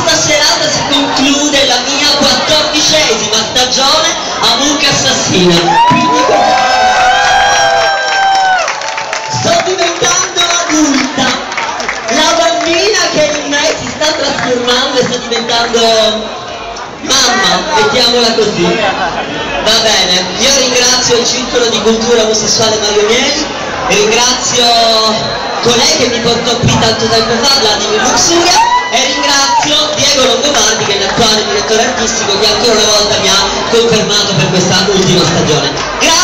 questa serata si conclude la mia 14ª stagione a Mucca Assassina. Quindi sto diventando adulta, la bambina che in me si sta trasformando e sta diventando mamma, mettiamola così. Va bene, io ringrazio il Circolo di Cultura Omosessuale Mario Mieli, ringrazio colei che mi portò qui tanto tempo fa, Vladimir Luxuria, e ringrazio Diego Longobardi, che è l'attuale direttore artistico, che ancora una volta mi ha confermato per questa ultima stagione. Grazie.